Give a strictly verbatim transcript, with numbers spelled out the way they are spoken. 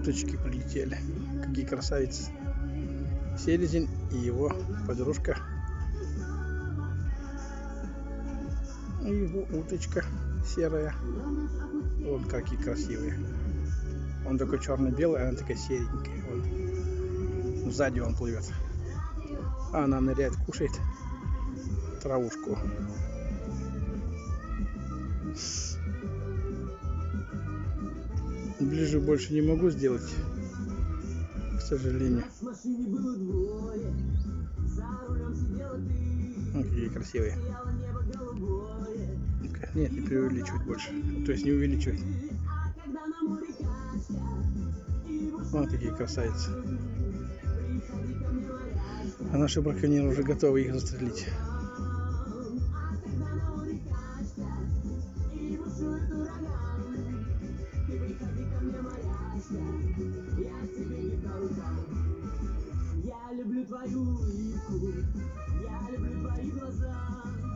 уточки прилетели. Какие красавицы. Селезень и его подружка. И его уточка серая. Вот какие красивые. Он такой черно-белый, она такая серенькая. Вон. Сзади он плывет. А она ныряет, кушает травушку. Ближе больше не могу сделать, к сожалению. О, какие красивые. Нет, не преувеличивать больше. То есть не увеличивать. Вон какие красавицы. А наши браконьеры уже готовы их застрелить. Я люблю твою улыбку, я люблю твои глаза.